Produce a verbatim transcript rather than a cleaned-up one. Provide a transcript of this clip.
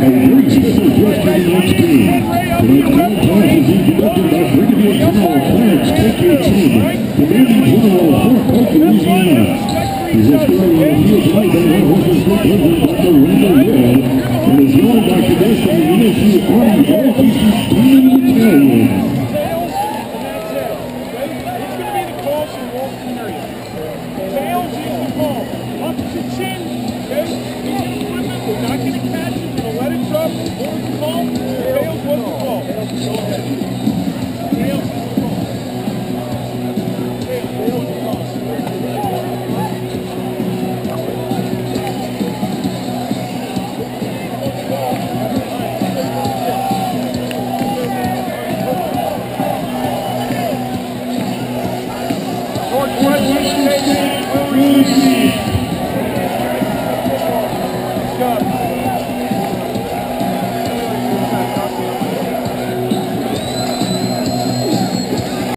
very special guest to tonight's game. Tonight's contest is being conducted by Brigadier General Clarence K K Chinn, Commanding General of Fort Polk, Louisiana. He's escorted on the field tonight by Northwestern State President Doctor Randall and is joined by cadets from the U S U Army All Pieces Training Battalion. Chin, okay? We're not going to catch it. We're going to let it drop. Before we call, tails was the call. Go ahead.